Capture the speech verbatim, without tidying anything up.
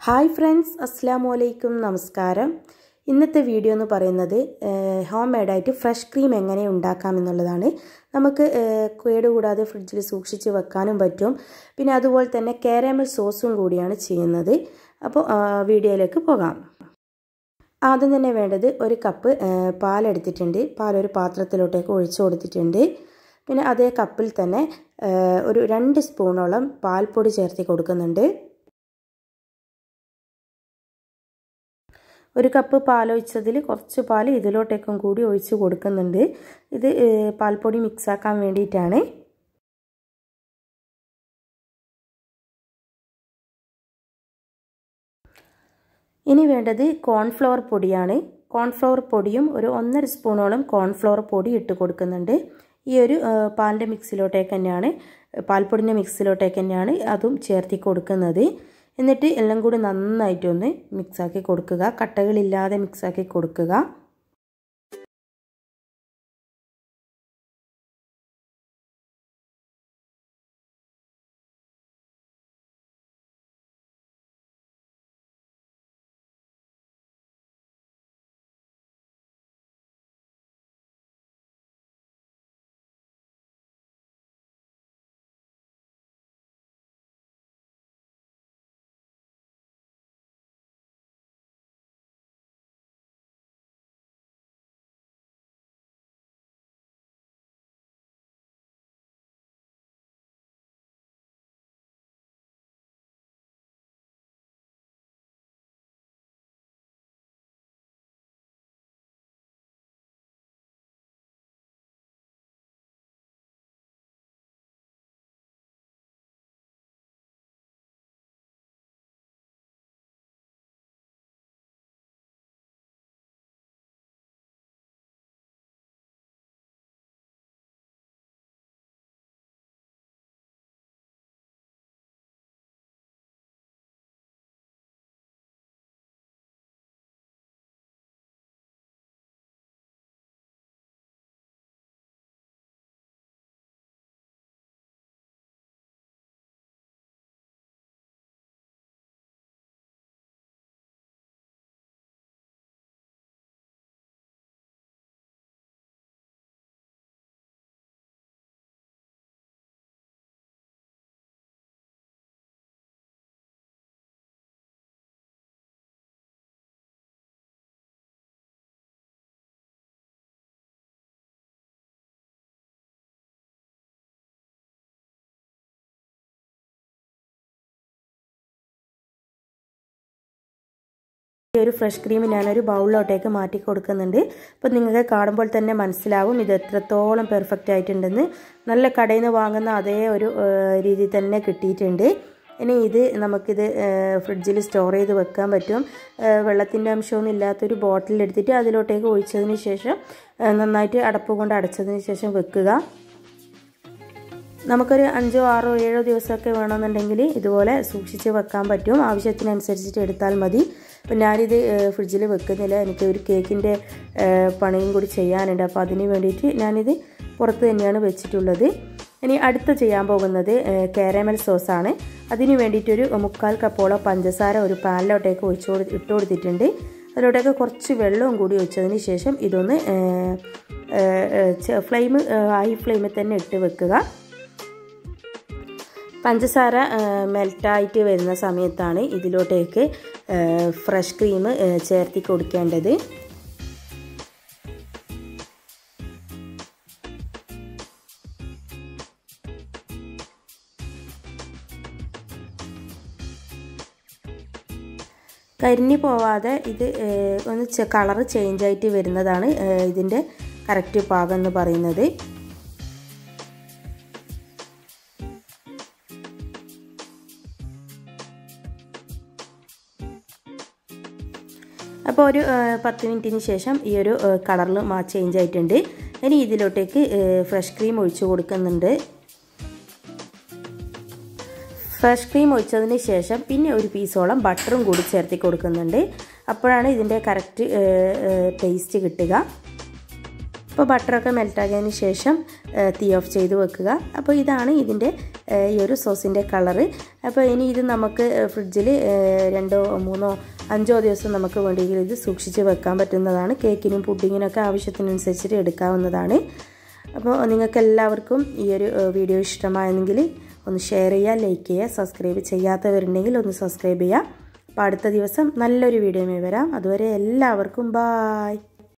Hi friends, അസ്സലാമു അലൈക്കും, നമസ്കാരം. ഇന്നത്തെ വീഡിയോ എന്ന് പറയുന്നത് ഹോം മെയ്ഡായിട്ട് ഫ്രഷ് ക്രീം എങ്ങനെ ഉണ്ടാക്കാം എന്നുള്ളതാണ്. നമുക്ക് കേടുകൂടാതെ ഫ്രിഡ്ജിൽ സൂക്ഷിച്ച് വെക്കാനും പറ്റും. പിന്നെ അതുപോലെ തന്നെ കാരമൽ സോസും കൂടിയാണ് ചെയ്യുന്നത്. അപ്പോൾ വീഡിയോയിലേക്ക് പോകാം. ആദ്യം തന്നെ വേണ്ടത് ഒരു കപ്പ് പാലെടുത്തിട്ടുണ്ട്. പാലൊരു പാത്രത്തിലോട്ടേക്ക് ഒഴിച്ചു കൊടുത്തിട്ടുണ്ട്. പിന്നെ അതേ കപ്പിൽ തന്നെ ഒരു രണ്ട് സ്പൂണോളം പാൽപ്പൊടി ചേർത്ത് കൊടുക്കുന്നുണ്ട്. ഒരു കപ്പ് പാലൊഴിച്ചതിൽ കുറച്ച് പാൽ ഇതിലോട്ടേക്കും കൂടി ഒഴിച്ച് കൊടുക്കുന്നുണ്ട്. ഇത് പാൽപ്പൊടി മിക്സാക്കാൻ വേണ്ടിയിട്ടാണ്. ഇനി വേണ്ടത് കോൺഫ്ലവർ പൊടിയാണ്. കോൺഫ്ലവർ പൊടിയും ഒരു ഒന്നര സ്പൂണോളം കോൺഫ്ലവർ പൊടി ഇട്ട് കൊടുക്കുന്നുണ്ട്. ഈ ഒരു പാലിൻ്റെ മിക്സിലോട്ടേക്ക് തന്നെയാണ്, പാൽപ്പൊടിൻ്റെ മിക്സിലോട്ടേക്ക് തന്നെയാണ് അതും ചേർത്തി കൊടുക്കുന്നത്. എന്നിട്ട് എല്ലാം കൂടി നന്നായിട്ടൊന്ന് മിക്സാക്കി കൊടുക്കുക. കട്ടകളില്ലാതെ മിക്സാക്കി കൊടുക്കുക. ഈ ഒരു ഫ്രഷ് ക്രീം ഞാനൊരു ബൗളിലോട്ടേക്ക് മാറ്റി കൊടുക്കുന്നുണ്ട്. അപ്പോൾ നിങ്ങൾക്ക് കാണുമ്പോൾ തന്നെ മനസ്സിലാവും ഇത് എത്രത്തോളം പെർഫെക്റ്റ് ആയിട്ടുണ്ടെന്ന്. നല്ല കടയിൽ നിന്ന് വാങ്ങുന്ന അതേ ഒരു രീതി തന്നെ കിട്ടിയിട്ടുണ്ട്. ഇനി ഇത് നമുക്കിത് ഫ്രിഡ്ജിൽ സ്റ്റോർ ചെയ്ത് വെക്കാൻ പറ്റും. വെള്ളത്തിൻ്റെ അംശമൊന്നും ഇല്ലാത്തൊരു ബോട്ടിലെടുത്തിട്ട് അതിലോട്ടേക്ക് ഒഴിച്ചതിന് ശേഷം നന്നായിട്ട് അടപ്പ് കൊണ്ട് അടച്ചതിന് ശേഷം വെക്കുക. നമുക്കൊരു അഞ്ചോ ആറോ ഏഴോ ദിവസമൊക്കെ വേണമെന്നുണ്ടെങ്കിൽ ഇതുപോലെ സൂക്ഷിച്ച് വെക്കാൻ പറ്റും. ആവശ്യത്തിനനുസരിച്ചിട്ട് എടുത്താൽ മതി. അപ്പം ഞാനിത് ഫ്രിഡ്ജിൽ വെക്കുന്നില്ല, എനിക്ക് ഒരു കേക്കിൻ്റെ പണിയും കൂടി ചെയ്യാനുണ്ട്. അപ്പോൾ അതിന് വേണ്ടിയിട്ട് ഞാനിത് പുറത്ത് തന്നെയാണ് വെച്ചിട്ടുള്ളത്. ഇനി അടുത്ത ചെയ്യാൻ പോകുന്നത് കാരമൽ സോസാണ്. അതിന് വേണ്ടിയിട്ടൊരു മുക്കാൽ കപ്പോളം പഞ്ചസാര ഒരു പാനിലോട്ടേക്ക് ഒഴിച്ച് കൊടു ഇട്ട് കൊടുത്തിട്ടുണ്ട്. അതിലോട്ടേക്ക് കുറച്ച് വെള്ളവും കൂടി ഒഴിച്ചതിന് ശേഷം ഇതൊന്ന് ഫ്ലെയിം ഹൈ ഫ്ലെയിമിൽ തന്നെ ഇട്ട് വെക്കുക. പഞ്ചസാര മെൽറ്റായിട്ട് വരുന്ന സമയത്താണ് ഇതിലോട്ടേക്ക് ഫ്രഷ് ക്രീം ചേർത്തി കൊടുക്കേണ്ടത്. കരിഞ്ഞു പോവാതെ ഇത് ഒന്ന് കളറ് ചേഞ്ച് ആയിട്ട് വരുന്നതാണ് ഇതിൻ്റെ കറക്റ്റ് പാകം എന്ന് പറയുന്നത്. അപ്പോൾ ഒരു പത്ത് മിനിറ്റിന് ശേഷം ഈ ഒരു കളറിൽ ചേഞ്ച് ആയിട്ടുണ്ട്. ഇനി ഇതിലോട്ടേക്ക് ഫ്രഷ് ക്രീം ഒഴിച്ച് കൊടുക്കുന്നുണ്ട്. ഫ്രഷ് ക്രീം ഒഴിച്ചതിന് ശേഷം പിന്നെ ഒരു പീസോളം ബട്ടറും കൂടി ചേർത്തി കൊടുക്കുന്നുണ്ട്. അപ്പോഴാണ് ഇതിൻ്റെ കറക്റ്റ് ടേസ്റ്റ് കിട്ടുക. അപ്പോൾ ബട്ടറൊക്കെ മെൽറ്റാക്കിയതിന് ശേഷം തീ ഓഫ് ചെയ്ത് വെക്കുക. അപ്പോൾ ഇതാണ് ഇതിൻ്റെ ഈ ഒരു സോസിൻ്റെ കളറ്. അപ്പോൾ ഇനി ഇത് നമുക്ക് ഫ്രിഡ്ജിൽ രണ്ടോ മൂന്നോ അഞ്ചോ ദിവസം നമുക്ക് വേണ്ടിയെങ്കിൽ ഇത് സൂക്ഷിച്ച് വെക്കാൻ പറ്റുന്നതാണ്. കേക്കിനും പുഡിങ്ങിനൊക്കെ ആവശ്യത്തിനനുസരിച്ചിട്ട് എടുക്കാവുന്നതാണ്. അപ്പോൾ നിങ്ങൾക്ക് എല്ലാവർക്കും ഈ ഒരു വീഡിയോ ഇഷ്ടമായെങ്കിൽ ഒന്ന് ഷെയർ ചെയ്യുക, ലൈക്ക് ചെയ്യുക, സബ്സ്ക്രൈബ് ചെയ്യാത്തവരുണ്ടെങ്കിൽ ഒന്ന് സബ്സ്ക്രൈബ് ചെയ്യുക. അപ്പോൾ അടുത്ത ദിവസം നല്ലൊരു വീഡിയോയുമായി വരാം. അതുവരെ എല്ലാവർക്കും ബായ്.